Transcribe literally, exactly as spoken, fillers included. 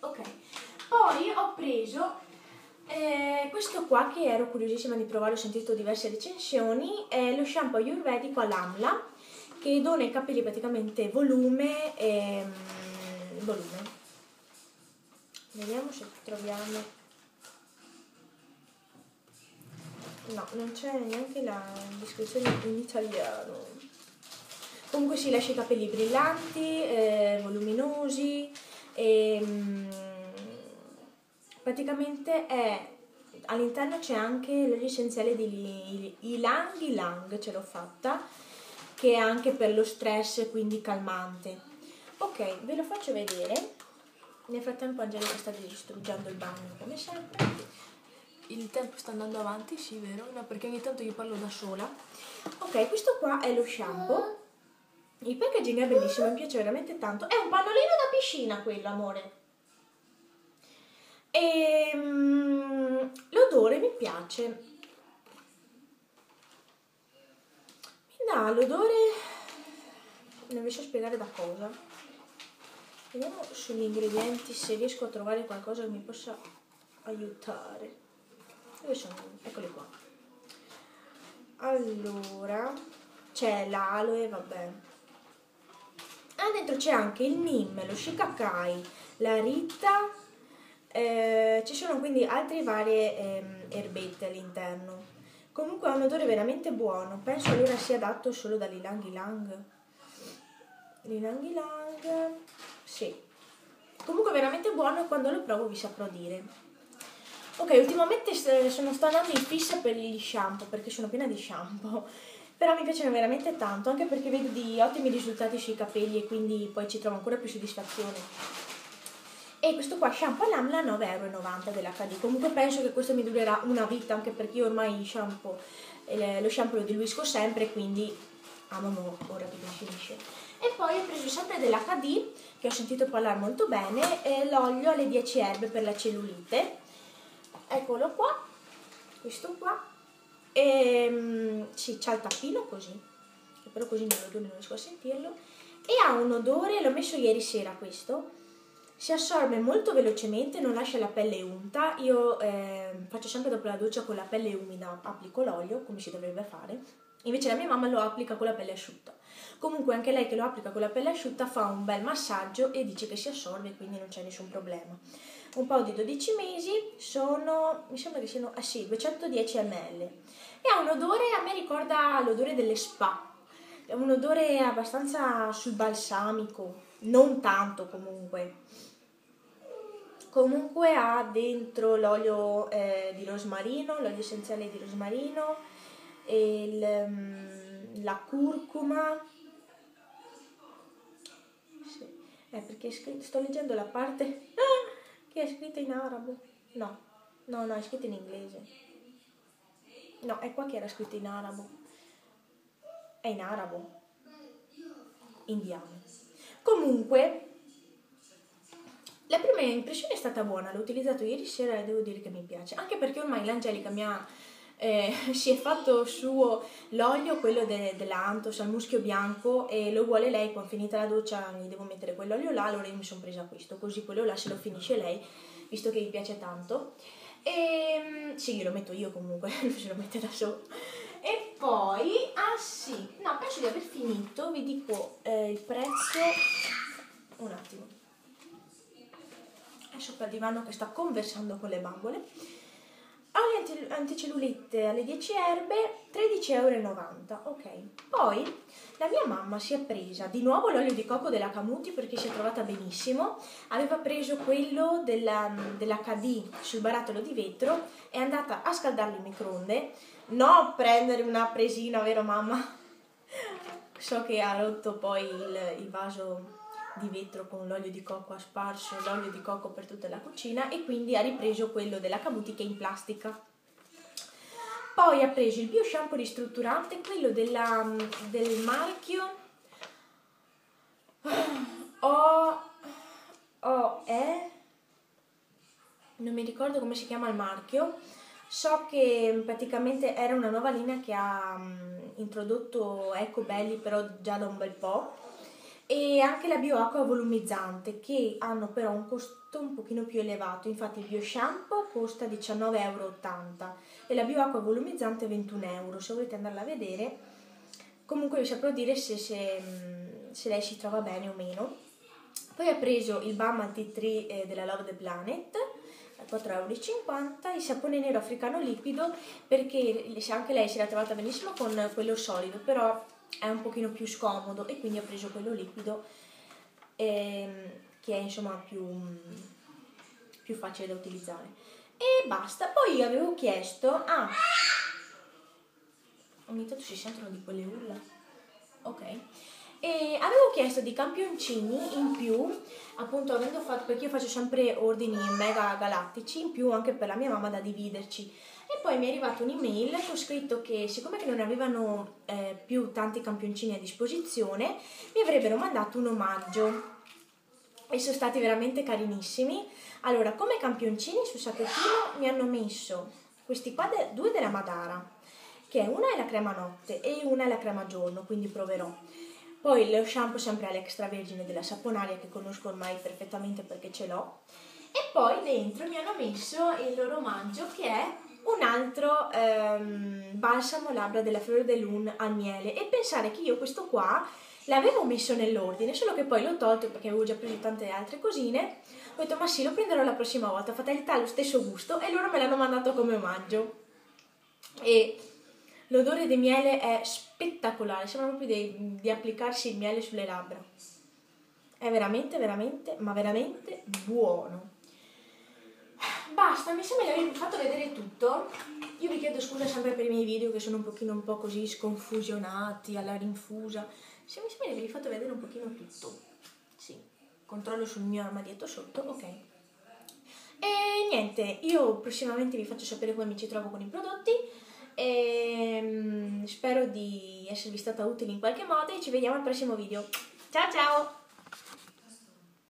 Ok, poi ho preso eh, questo qua che ero curiosissima di provare, ho sentito diverse recensioni, è lo shampoo ayurvedico all'Amla che dona ai capelli praticamente volume e mm, volume. Vediamo se troviamo. No, non c'è neanche la descrizione in italiano. Comunque si lascia i capelli brillanti, eh, voluminosi e mm, praticamente è all'interno c'è anche l'olio essenziale di Ylang Ylang, ce l'ho fatta, che è anche per lo stress, quindi calmante. Ok, ve lo faccio vedere. Nel frattempo Angelica sta distruggendo il bagno come sempre. Il tempo sta andando avanti, sì, vero? No, perché ogni tanto io parlo da sola. Ok, questo qua è lo shampoo. Il packaging è bellissimo, mi piace veramente tanto. È un pannolino da piscina quello, amore. E mm, l'odore mi piace. Mi dà l'odore, non riesco a spiegare da cosa. Vediamo sugli ingredienti se riesco a trovare qualcosa che mi possa aiutare. Dove sono? Eccoli qua. Allora, c'è l'aloe, vabbè. Ah, dentro c'è anche il neem, lo shikakai, la ritta, eh, ci sono quindi altre varie ehm, erbette all'interno. Comunque ha un odore veramente buono, penso allora sia adatto solo dall'Ylang Ylang. L'Ylang Ylang, sì. Comunque veramente buono e quando lo provo vi saprò dire. Ok, ultimamente sono sto andando in fissa per gli shampoo, perché sono piena di shampoo. Però mi piacciono veramente tanto, anche perché vedo di ottimi risultati sui capelli e quindi poi ci trovo ancora più soddisfazione. E questo qua shampoo all'Amla nove e novanta euro dell'H D. Comunque penso che questo mi durerà una vita, anche perché io ormai il shampoo, eh, lo shampoo lo diluisco sempre, quindi amo ora che mi finisce. E poi ho preso sempre dell'H D, che ho sentito parlare molto bene, eh, l'olio alle dieci erbe per la cellulite. Eccolo qua, questo qua. E um, sì, c'ha il tappino così, però così non riesco a sentirlo. E ha un odore, l'ho messo ieri sera questo, si assorbe molto velocemente, non lascia la pelle unta. Io eh, faccio sempre dopo la doccia con la pelle umida, applico l'olio, come si dovrebbe fare. Invece la mia mamma lo applica con la pelle asciutta. Comunque anche lei che lo applica con la pelle asciutta fa un bel massaggio e dice che si assorbe, quindi non c'è nessun problema. Un po' di dodici mesi, sono, mi sembra che siano, ah sì, duecentodieci millilitri. E ha un odore, a me ricorda l'odore delle spa. È un odore abbastanza sul balsamico, non tanto comunque. Comunque ha dentro l'olio eh, di rosmarino, l'olio essenziale di rosmarino, e il, um, la curcuma. Sì. Eh, perché scritto, sto leggendo la parte che è scritta in arabo. No, no, no, è scritta in inglese. No, è qua che era scritto in arabo. È in arabo. Indiano. Comunque, la prima impressione è stata buona, l'ho utilizzato ieri sera e devo dire che mi piace, anche perché ormai l'Angelica mi ha, eh, si è fatto suo l'olio, quello de, dell'Anthos al muschio bianco, e lo vuole lei. Quando finita la doccia mi devo mettere quell'olio là, allora io mi sono presa questo, così quello là se lo finisce lei, visto che gli piace tanto. E sì, lo metto io comunque, non se lo mette da solo. E poi, ah sì, no, penso di aver finito, vi dico eh, il prezzo, un attimo. È sopra il divano che sta conversando con le bambole. Olio anticellulite alle dieci erbe, tredici e novanta euro. Ok. Poi la mia mamma si è presa di nuovo l'olio di cocco della Camuti perché si è trovata benissimo. Aveva preso quello dell'H D sul barattolo di vetro, è andata a scaldarlo in microonde. No a prendere una presina, vero mamma? So che ha rotto poi il, il vaso di vetro con l'olio di cocco, ha sparso l'olio di cocco per tutta la cucina e quindi ha ripreso quello della Camuti che è in plastica. Poi ha preso il bio shampoo ristrutturante, quello della, del marchio O, O, E, non mi ricordo come si chiama il marchio. So che praticamente era una nuova linea che ha um, introdotto Ecobelli, però già da un bel po'. e anche la BioAcqua volumizzante, che hanno però un costo un pochino più elevato. Infatti il Bio Shampoo costa diciannove e ottanta euro e la BioAcqua volumizzante ventuno euro, se volete andarla a vedere. Comunque vi saprò dire se, se, se lei si trova bene o meno. Poi ho preso il Balm Anti tre eh, della Love the Planet a quattro e cinquanta euro, il sapone nero africano liquido, perché anche lei si era trovata benissimo con quello solido, però è un pochino più scomodo, e quindi ho preso quello liquido ehm, che è insomma più, più facile da utilizzare. E basta. Poi avevo chiesto ah ogni tanto si sentono di quelle urla, ok, e avevo chiesto di campioncini in più, appunto avendo fatto, perché io faccio sempre ordini mega galattici, in più anche per la mia mamma da dividerci. E poi mi è arrivata un'email con scritto che siccome che non avevano eh, più tanti campioncini a disposizione, mi avrebbero mandato un omaggio, e sono stati veramente carinissimi. Allora, come campioncini sul sacchettino mi hanno messo questi qua, de- due della Madara, che una è la crema notte e una è la crema giorno, quindi proverò. Poi lo shampoo sempre all'extravergine della Saponaria, che conosco ormai perfettamente perché ce l'ho. E poi dentro mi hanno messo il loro omaggio, che è un altro ehm, balsamo labbra della Fleur de Lune al miele. E pensare che io questo qua l'avevo messo nell'ordine, solo che poi l'ho tolto perché avevo già preso tante altre cosine. Ho detto ma sì, lo prenderò la prossima volta, fatalità lo stesso gusto, e loro me l'hanno mandato come omaggio. E l'odore di miele è spettacolare, sembra proprio di, di applicarsi il miele sulle labbra. È veramente, veramente, ma veramente buono. Basta, mi sembra di avervi fatto vedere tutto. Io vi chiedo scusa sempre per i miei video che sono un pochino un po' così sconfusionati, alla rinfusa. Se mi sembra di avervi fatto vedere un pochino tutto. Sì, controllo sul mio armadietto sotto, ok. E niente, io prossimamente vi faccio sapere come mi ci trovo con i prodotti. E spero di esservi stata utile in qualche modo, e ci vediamo al prossimo video. Ciao ciao!